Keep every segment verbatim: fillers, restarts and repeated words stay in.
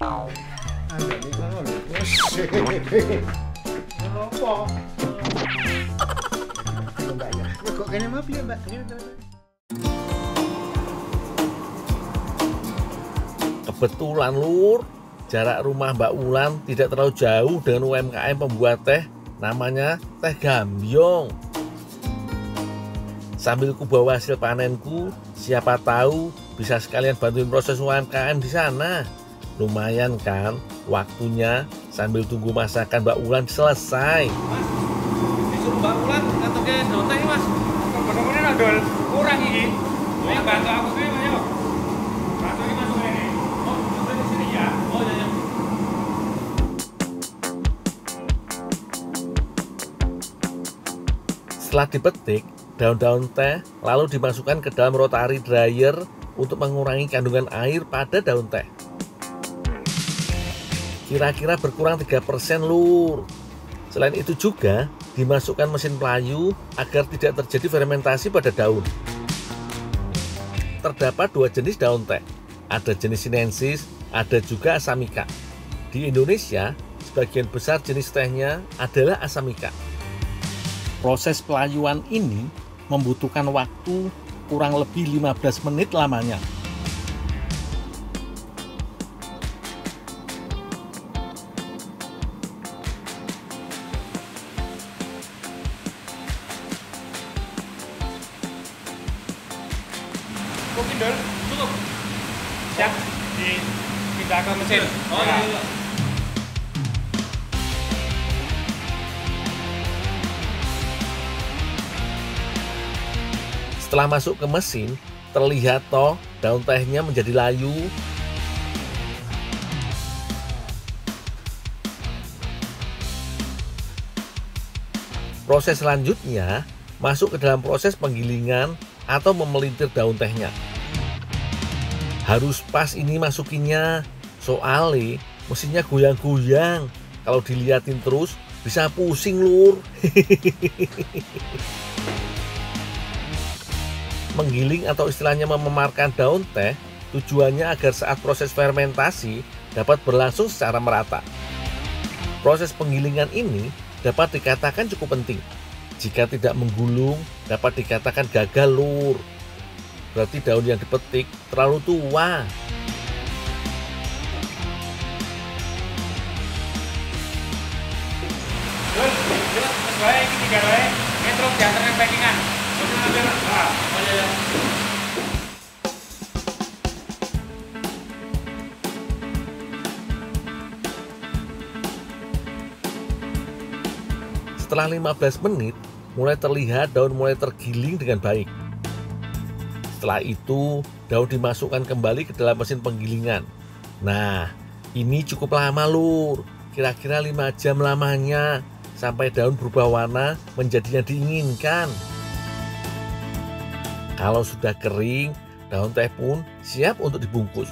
Ada nih kono lho. Wes. Apa? Mbak ya. Kok kene mah piye, Mbak? Kebetulan Lur, jarak rumah Mbak Wulan tidak terlalu jauh dengan U M K M pembuat teh namanya Teh Gambyong. Sambil ku bawa hasil panenku, siapa tahu bisa sekalian bantuin proses U M K M di sana. Lumayan kan waktunya sambil tunggu masakan Mbak Wulan selesai. Mas, disuruh Mbak Wulan ngetoke daun teh Mas. Bener-bener adol kurang iki. Ayo bantu aku sih, ayo. Bantu iki masuk ini. Oh, sampai di sini ya. Oh, ya ya. Setelah dipetik, daun-daun teh lalu dimasukkan ke dalam rotary dryer untuk mengurangi kandungan air pada daun teh. Kira-kira berkurang tiga persen Lur. Selain itu juga dimasukkan mesin pelayu agar tidak terjadi fermentasi pada daun. Terdapat dua jenis daun teh. Ada jenis sinensis, ada juga asamika. Di Indonesia, sebagian besar jenis tehnya adalah asamika. Proses pelayuan ini membutuhkan waktu kurang lebih lima belas menit lamanya. Kok kindol? Cukup. Siap. Dipindah ke mesin. Oh, iya. iya. Setelah masuk ke mesin, terlihat toh daun tehnya menjadi layu. Proses selanjutnya masuk ke dalam proses penggilingan atau memelintir daun tehnya. Harus pas ini masukinnya, soalnya mesinnya goyang-goyang. Kalau diliatin terus bisa pusing Lur. Menggiling atau istilahnya mememarkan daun teh tujuannya agar saat proses fermentasi dapat berlangsung secara merata. Proses penggilingan ini dapat dikatakan cukup penting. Jika tidak menggulung dapat dikatakan gagal Lur. Berarti daun yang dipetik terlalu tua. Lur, yuk, Mas Bae iki tiga wae. Metro diantarkan packingan. Setelah lima belas menit, mulai terlihat daun mulai tergiling dengan baik. Setelah itu, daun dimasukkan kembali ke dalam mesin penggilingan. Nah, ini cukup lama Lur, kira-kira lima jam lamanya, sampai daun berubah warna menjadi yang diinginkan. Kalau sudah kering, daun teh pun siap untuk dibungkus.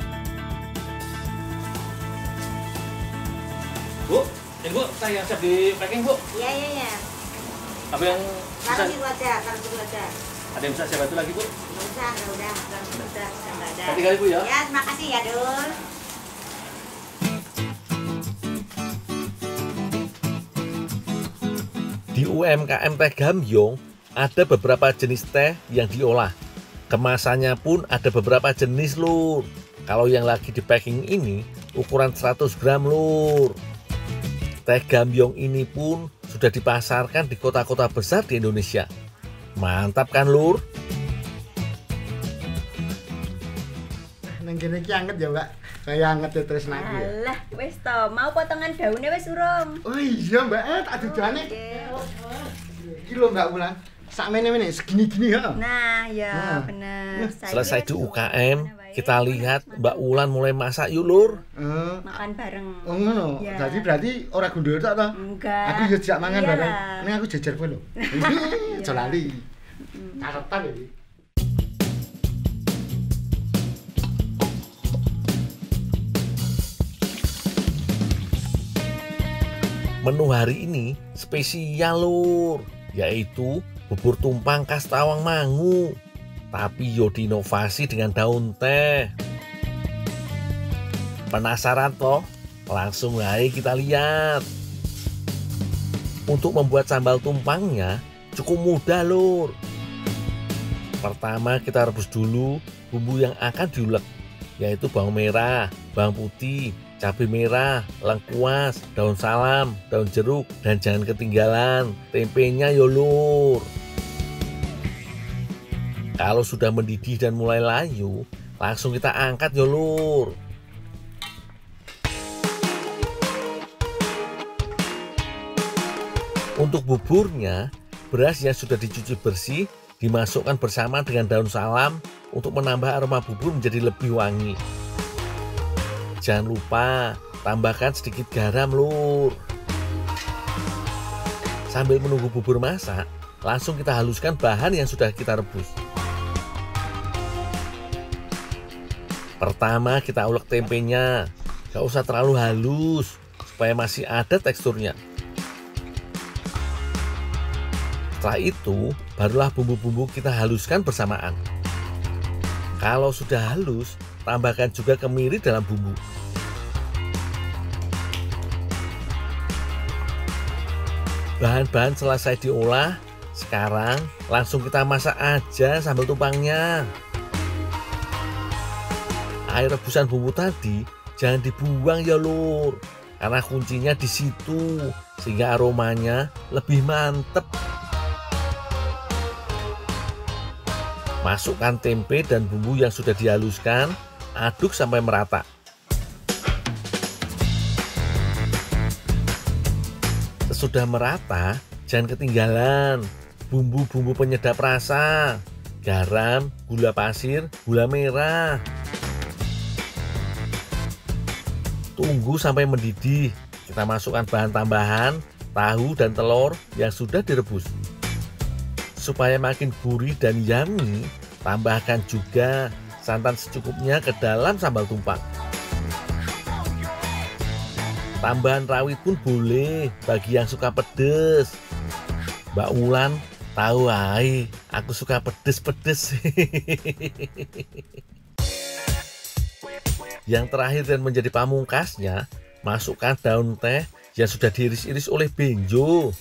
Bu, ini Bu, saya siap di packing Bu. Iya, iya, iya. Apa yang Taruh bisa, situ aja, taruh situ aja. ada yang bisa saya bantu lagi Bu? Nggak usah, nggak udah, taruh situ udah, udah nggak ada. Nanti kali Bu ya. Ya, terima kasih ya, Dul. Di U M K M Teh Gambyong ada beberapa jenis teh yang diolah. Kemasannya pun ada beberapa jenis Lur. Kalau yang lagi di packing ini ukuran seratus gram Lur. Teh Gambyong ini pun sudah dipasarkan di kota-kota besar di Indonesia. Mantap kan Lur? Nang kene iki anget ya, Mbak. Kayak anget ya terus lagi ya. Alah, wis to, mau potongan daunnya wis urung. Oh iya, Mbak. Eh, tak dudane. Iki lho Mbak Wulan. Sakmene-mene segini-gini ya. Nah, ya Nah. bener. Selesai di U K M, kita lihat Mbak Wulan mulai masak yuk Lur. Eh, makan bareng. oh ngono. Ya. Jadi berarti ora gundul tok to? Enggak. Aku yo dijak mangan Iyalah. bareng. Ini aku jejer kowe lho. Aja lali. Karetan iki. Menu hari ini spesial Lur, yaitu bubur tumpang khas Tawangmangu, tapi yo diinovasi dengan daun teh. Penasaran toh? Langsung aja kita lihat. Untuk membuat sambal tumpangnya cukup mudah lur. Pertama kita rebus dulu bumbu yang akan diulek, yaitu bawang merah, bawang putih, cabai merah, lengkuas, daun salam, daun jeruk, dan jangan ketinggalan tempenya yo lur. Kalau sudah mendidih dan mulai layu, langsung kita angkat yo lur. Untuk buburnya, beras yang sudah dicuci bersih dimasukkan bersama dengan daun salam untuk menambah aroma bubur menjadi lebih wangi. Jangan lupa tambahkan sedikit garam lur. Sambil menunggu bubur masak, langsung kita haluskan bahan yang sudah kita rebus. Pertama kita ulek tempenya, gak usah terlalu halus supaya masih ada teksturnya. Setelah itu barulah bumbu-bumbu kita haluskan bersamaan. Kalau sudah halus, tambahkan juga kemiri dalam bumbu. Bahan-bahan selesai diolah, sekarang langsung kita masak aja sambal tumpangnya. Air rebusan bumbu tadi jangan dibuang ya lur, karena kuncinya di situ sehingga aromanya lebih mantep. Masukkan tempe dan bumbu yang sudah dihaluskan, aduk sampai merata. Sesudah merata, jangan ketinggalan bumbu-bumbu penyedap rasa, garam, gula pasir, gula merah. Tunggu sampai mendidih. Kita masukkan bahan tambahan, tahu dan telur yang sudah direbus. Supaya makin gurih dan yummy, tambahkan juga santan secukupnya ke dalam sambal tumpang. Tambahan rawit pun boleh bagi yang suka pedes. Mbak Wulan tahu ay, aku suka pedes-pedes. Yang terakhir dan menjadi pamungkasnya, masukkan daun teh yang sudah diiris-iris oleh Benjo.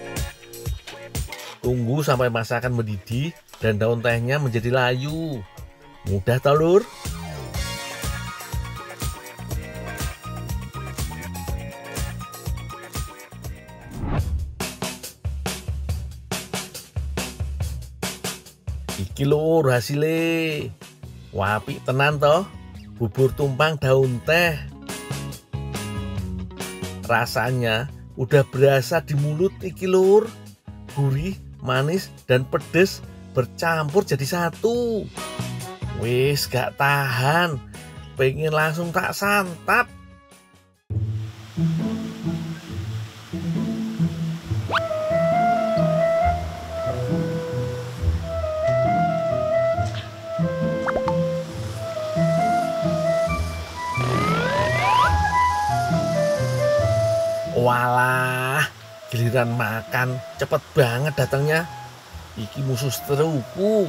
Tunggu sampai masakan mendidih dan daun tehnya menjadi layu. Mudah telur. Iki lur hasilnya. Wapi tenan toh. Bubur tumpang daun teh. Rasanya udah berasa di mulut iki lur. Gurih, manis, dan pedes bercampur jadi satu. Wis gak tahan, pengen langsung tak santap. Walah, giliran makan cepet banget datangnya. Iki musuh seteruku.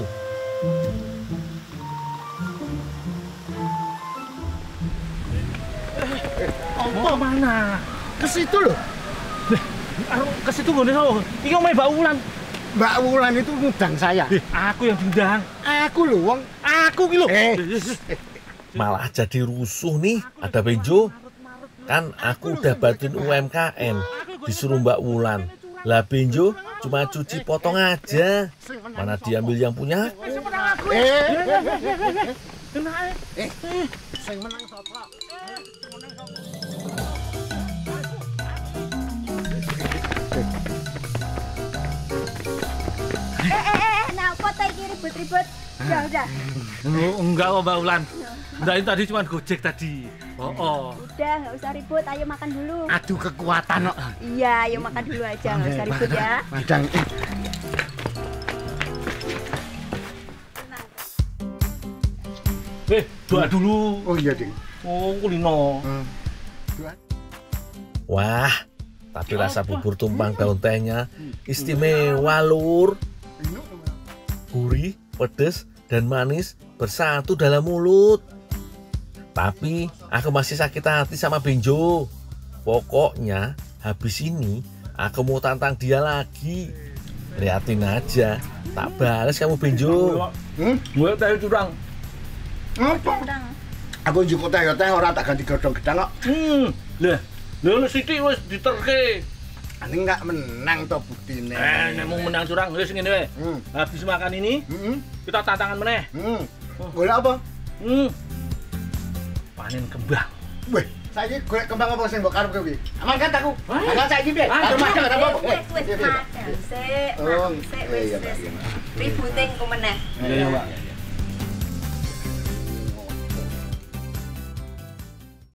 Mau kemana? Ke situ loh. Ke situ nggone sapa? Iki omahe Mbak Wulan. Mbak Wulan itu ngundang saya. Aku yang diundang. Aku loh wong. Aku ki lho. Eh. Malah jadi rusuh nih, ada Benjo. Kan aku udah bantuin U M K M, disuruh Mbak Wulan. Lah Benjo cuma cuci potong aja. Mana diambil yang punya aku. Eh. Kenake? Eh. Sing menang sapa? Eh, eh, eh, nah, foto iki ribut-ribut. Udah, udah. Oh, enggak kok Mbak Wulan. Enggak, itu tadi cuma gojek tadi. Oh, oh. Udah, nggak usah ribut. Ayo makan dulu. Adu kekuatan kok. Iya, ayo makan dulu aja. Nggak usah ribut ya. Bidang. Eh, doa dulu. Oh iya, Ding. Oh, kulino. Hmm. Wah, tapi rasa bubur tumpang daun tehnya istimewa lur. Gurih, pedes, dan manis bersatu dalam mulut. Tapi aku masih sakit hati sama Benjo. Pokoknya habis ini aku mau tantang dia lagi. Liatin aja, tak balas kamu Benjo. Hmm? Gue teh curang. Apa? Aku njukuk teh teh ora tak ganti gedhong-gedhang kok. Hmm. Lah, lho Siti wis diterke. Ini enggak menang to buktine. Eh, nek mau menang curang wis ngene wae. Hmm. Habis makan ini, Heeh. kita tantangan meneh. Hmm. Golek apa? Hmm. Panen kembang. Weh, saiki golek kembang apa sing mbok karepke kuwi? Aman kan aku? Ayo. Ayo saiki piye? Ayo, Aduh makan apa? Wis wis makan sik, Oh, makan sik iya, wis iya, wis. iya. Ributing ku meneh. Iya, Pak.